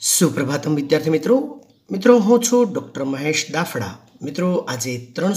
સુપ્રભાતમ વિદ્યાર્થી મિત્રો હું છું ડૉક્ટર મહેશ દાફડા। મિત્રો આજે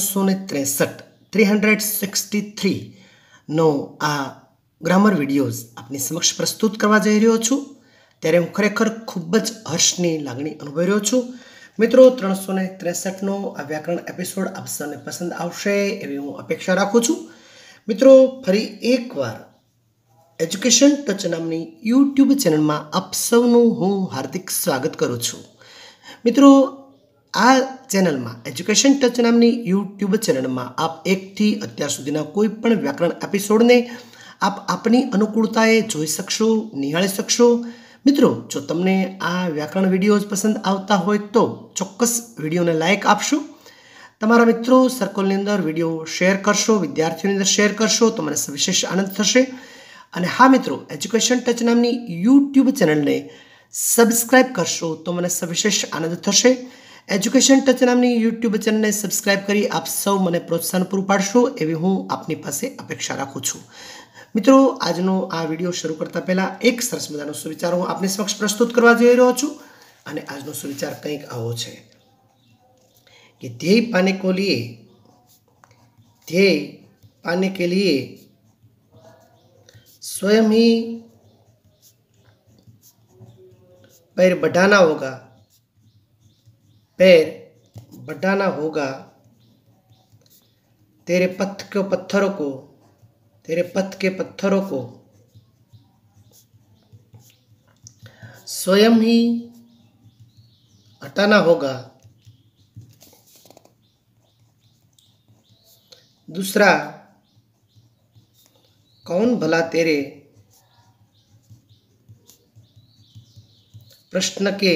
363 નો આ ગ્રામર વિડીયોઝ આપની સમક્ષ પ્રસ્તુત કરવા જઈ રહ્યો છું, ત્યારે હું ખરેખર ખૂબ જ હર્ષની લાગણી અનુભવી રહ્યો છું। મિત્રો 363નો આ વ્યાકરણ એપિસોડ આપ સૌને પસંદ આવશે એવી હું અપેક્ષા રાખું છું। મિત્રો ફરી એકવાર એજ્યુકેશન ટચ નામની યુટ્યુબ ચેનલમાં આપ સૌનું હું હાર્દિક સ્વાગત કરું છું। મિત્રો આ ચેનલમાં એજ્યુકેશન ટચ નામની યુટ્યુબ ચેનલમાં આપ એકથી અત્યાર સુધીના કોઈ પણ વ્યાકરણ એપિસોડને આપ આપની અનુકૂળતાએ જોઈ શકશો, નિહાળી શકશો। મિત્રો જો તમને આ વ્યાકરણ વિડીયોઝ પસંદ આવતા હોય તો ચોક્કસ વિડીયોને લાઇક આપશો, તમારા મિત્રો સર્કલની અંદર વિડીયો શેર કરશો, વિદ્યાર્થીઓની અંદર શેર કરશો તો મને સવિશેષ આનંદ થશે। અને હા મિત્રો, એજ્યુકેશન ટચ નામની યુટ્યુબ ચેનલને સબસ્ક્રાઇબ કરશો તો મને સવિશેષ આનંદ થશે। એજ્યુકેશન ટચ નામની યુટ્યુબ ચેનલને સબસ્ક્રાઇબ કરી આપ સૌ મને પ્રોત્સાહન પૂરું પાડશો એવી હું આપની પાસે અપેક્ષા રાખું છું। મિત્રો આજનો આ વિડીયો શરૂ કરતા પહેલાં એક સરસ મજાનો સુવિચાર હું આપની સમક્ષ પ્રસ્તુત કરવા જઈ રહ્યો છું, અને આજનો સુવિચાર કંઈક આવો છે કે ધ્યેય पाने के लिए स्वयं ही पैर बढ़ाना होगा, तेरे पथ के पत्थरों को स्वयं ही हटाना होगा। दूसरा, कौन भला तेरे प्रश्न के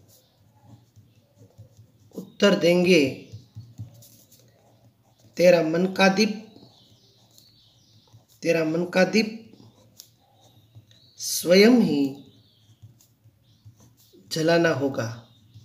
उत्तर देंगे, तेरा मन का दीप स्वयं ही जलाना होगा।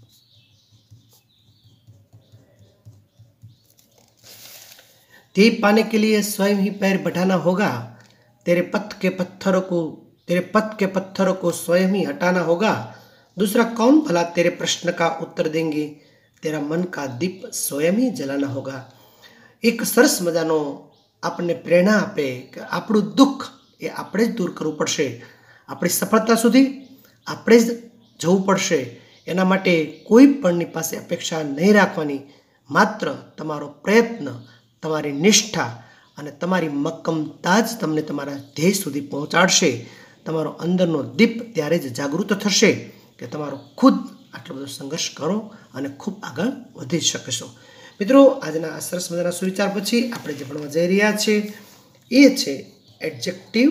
ध्येय पाने के लिए स्वयं ही पैर बढ़ाना होगा, तेरे पथ के पत्थरों को स्वयं ही हटाना होगा। दूसरा, कौन भला तेरे प्रश्न का उत्तर देंगे, तेरा मन का दीप स्वयं ही जलाना होगा। एक सरस मजानो आपने प्रेरणा आपे कि આપણું દુઃખ એ આપણે જ દૂર કરવું પડશે, આપણી સફળતા સુધી આપણે જ જવું પડશે। એના માટે કોઈ પણની પાસે અપેક્ષા નહીં રાખવાની, માત્ર તમારો પ્રયત્ન, તમારી નિષ્ઠા અને તમારી મક્કમતા જ તમને તમારા ધ્યેય સુધી પહોંચાડશે। તમારો અંદરનો દીપ ત્યારે જ જાગૃત થશે કે તમારો ખુદ આટલો બધો સંઘર્ષ કરો અને ખૂબ આગળ વધી શકશો। મિત્રો આજના આ સરસ મજાના સુવિચાર પછી આપણે જે ભણવા જઈ રહ્યા છીએ એ છે એડજેક્ટિવ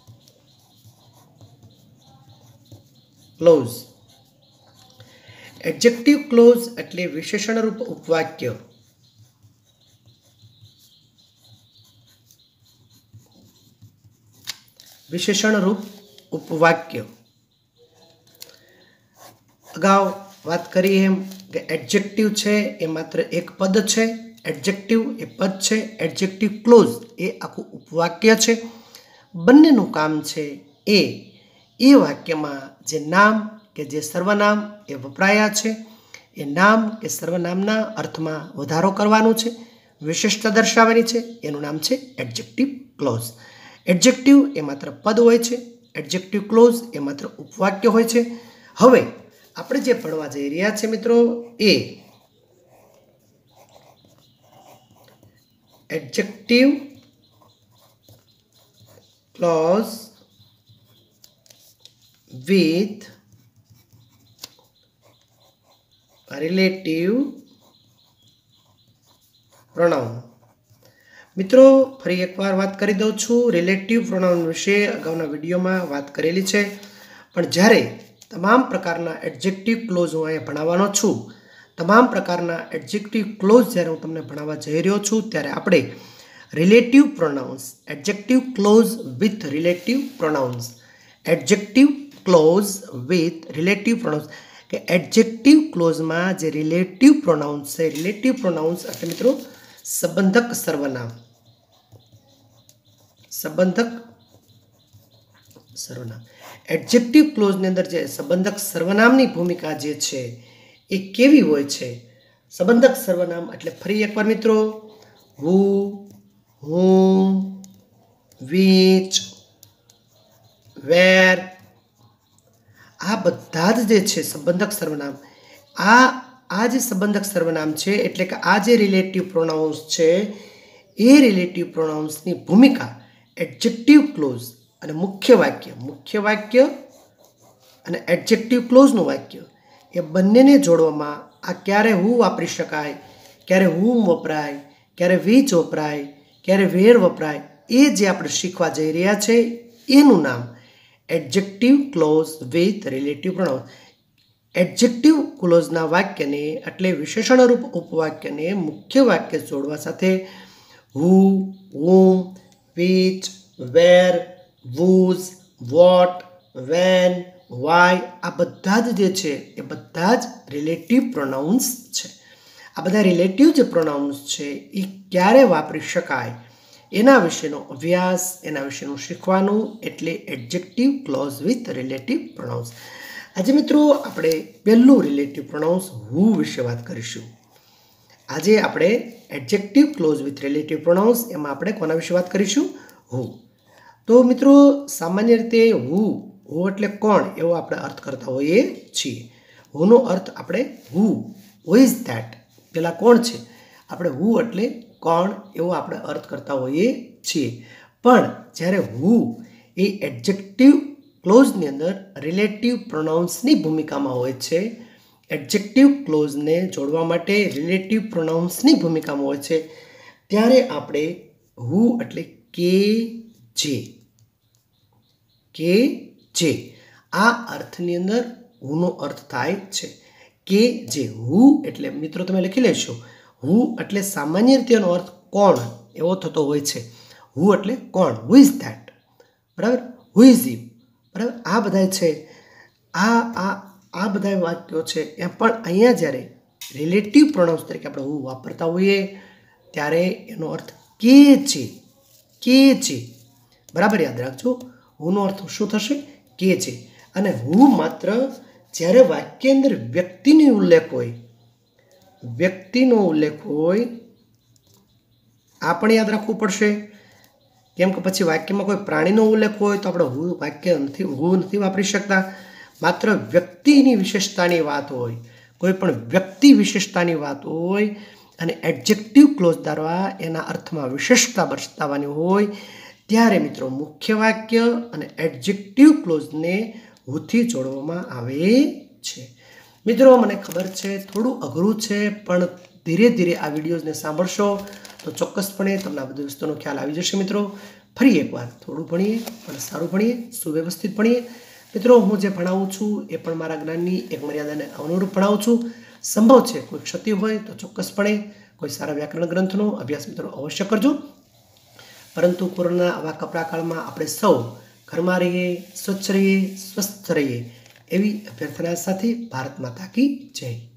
ક્લોઝ। એડજેક્ટિવ ક્લોઝ એટલે વિશેષણરૂપ ઉપવાક્ય। વિશેષણરૂપ ઉપવાક્ય અગાઉ વાત કરી એમ કે એડજેક્ટિવ છે એ માત્ર એક પદ છે, એડજેક્ટિવ એ પદ છે, એડજેક્ટિવ ક્લોઝ એ આખું ઉપવાક્ય છે। બંનેનું કામ છે એ વાક્યમાં જે નામ કે જે સર્વનામ એ વપરાયા છે એ નામ કે સર્વનામના અર્થમાં વધારો કરવાનું છે, વિશેષતા દર્શાવવાની છે, એનું નામ છે એડજેક્ટિવ ક્લોઝ। એડજેક્ટિવ એ માત્ર પદ હોય છે, એડજેક્ટિવ ક્લોઝ એ માત્ર ઉપવાક્ય હોય છે। હવે આપણે જે ભણવા જઈ રહ્યા છે મિત્રો એ adjective clause with relative pronoun. મિત્રો ફરી એકવાર વાત કરી દઉં છું, રિલેટિવ પ્રોનાઉન વિશે અગાઉના વિડીયોમાં વાત કરેલી છે, પણ જ્યારે તમામ પ્રકારના એડજેક્ટિવ ક્લોઝ હું અહીંયા ભણાવવાનો છું, તમામ પ્રકારના એડજેક્ટિવ ક્લોઝ જ્યારે હું તમને ભણાવવા જઈ રહ્યો છું ત્યારે આપણે relative pronouns, adjective clause with relative pronouns, adjective clause with relative pronouns કે એડજેક્ટિવ ક્લોઝમાં જે રિલેટિવ પ્રોનાઉન્સ છે, રિલેટિવ પ્રોનાઉન્સ એટલે મિત્રો સંબંધક સર્વનામ, સંબંધક સર્વનામ। એડજેક્ટિવ ક્લોઝની અંદર જે સંબંધક સર્વનામની ભૂમિકા જે છે એ કેવી હોય છે? સંબંધક સર્વનામ એટલે ફરી એકવાર મિત્રો, હુ, whom, which, where, આ બધા જ જે છે સંબંધક સર્વનામ, આ જે સંબંધક સર્વનામ છે એટલે કે આ જે રિલેટિવ પ્રોનાઉન્સ છે એ રિલેટિવ પ્રોનાઉન્સની ભૂમિકા એડજેક્ટિવ ક્લોઝ અને મુખ્ય વાક્ય અને એડજેક્ટિવ ક્લોઝનું વાક્ય એ બંનેને જોડવામાં આ ક્યારે હું વાપરી શકાય, ક્યારે whom વપરાય, ક્યારે which વપરાય, ક્યારે where વપરાય, એ જે આપણે શીખવા જઈ રહ્યા છે એનું નામ adjective clause with relative pronouns. Adjective ક્લોઝના વાક્યને એટલે વિશેષણરૂપ ઉપવાક્યને મુખ્ય વાક્ય જોડવા સાથે who, whom, which, where, whose, what, when, why આ બધા જ જે છે એ બધા જ રિલેટિવ પ્રોનાઉન્સ છે. આ બધા રિલેટિવ જે પ્રોનાઉન્સ છે એ ક્યારે વાપરી શકાય એના વિશેનો અભ્યાસ, એના વિશેનું શીખવાનું એટલે adjective clause with relative pronouns. આજે મિત્રો આપણે પહેલું રિલેટિવ પ્રોનાઉન્સ હુ વિશે વાત કરીશું. આજે આપણે adjective clause with relative pronouns એમાં આપણે કોના વિશે વાત કરીશું? હુ. તો મિત્રો સામાન્ય રીતે હુ એટલે કોણ એવો આપણે અર્થ કરતા હોઈએ છીએ. હુનો અર્થ આપણે હુ ઇઝ ધેટ, પેલા કોણ છે, આપણે હુ એટલે કોણ એવો આપણે અર્થ કરતા હોઈએ છીએ. પણ જ્યારે હુ એ એડજેક્ટિવ ક્લોઝની અંદર રિલેટિવ પ્રોનાઉન્સની ભૂમિકામાં હોય છે, એડજેક્ટિવ ક્લોઝને જોડવા માટે રિલેટિવ પ્રોનાઉન્સની ભૂમિકામાં હોય છે, ત્યારે આપણે હુ એટલે કે જે આ અર્થની અંદર હુનો અર્થ થાય છે કે જે. હુ એટલે મિત્રો તમે લખી લેશો, હુ એટલે સામાન્ય રીતે એનો અર્થ કોણ એવો થતો હોય છે. હુ એટલે કોણ, હુ ઇઝ ધેટ, બરાબર, હુ ઇઝ યુ, બરાબર. આ બધા છે આ બધા વાક્યો છે એ પણ અહીંયા જ્યારે રિલેટિવ પ્રોનાઉન્સ તરીકે આપણે હુ વાપરતા હોઈએ ત્યારે એનો અર્થ કે જે, બરાબર યાદ રાખજો. હુનો અર્થ શું થશે? કે જે. અને હુ માત્ર જ્યારે વાક્ય અંદર વ્યક્તિનો ઉલ્લેખ હોય આ પણ યાદ રાખવું પડશે. કેમ કે પછી વાક્યમાં કોઈ પ્રાણીનો ઉલ્લેખ હોય તો આપણે હુ નથી વાપરી શકતા. માત્ર વ્યક્તિની વિશેષતાની વાત હોય, કોઈ પણ વ્યક્તિ વિશેષતાની વાત હોય અને એડજેક્ટિવ ક્લોઝ દ્વારા એના અર્થમાં વિશેષતા બતાવવાની હોય ત્યારે મિત્રો મુખ્ય વાક્ય અને એડજેક્ટિવ ક્લોઝને હુથી જોડવામાં આવે છે. મિત્રો મને ખબર છે થોડું અઘરું છે, પણ ધીરે ધીરે આ વિડીયોઝને સાંભળશો તો ચોક્કસપણે તમને આ બધી વસ્તુનો ખ્યાલ આવી જશે. મિત્રો ફરી એકવાર થોડું ભણીએ પણ સારું ભણીએ, સુવ્યવસ્થિત ભણીએ. મિત્રો હું જે ભણાવું છું એ પણ મારા જ્ઞાનની એક મર્યાદાને અનુરૂપ ભણાવું છું. સંભવ છે કોઈ ક્ષતિ હોય તો ચોક્કસપણે કોઈ સારા વ્યાકરણ ગ્રંથનો અભ્યાસ મિત્રો અવશ્ય કરજો. પરંતુ કોરોના આવા કપરા કાળમાં આપણે સૌ ઘરમાં રહીએ, સ્વચ્છ રહીએ, સ્વસ્થ રહીએ એવી અભ્યર્થના સાથે ભારત માતા કી જય.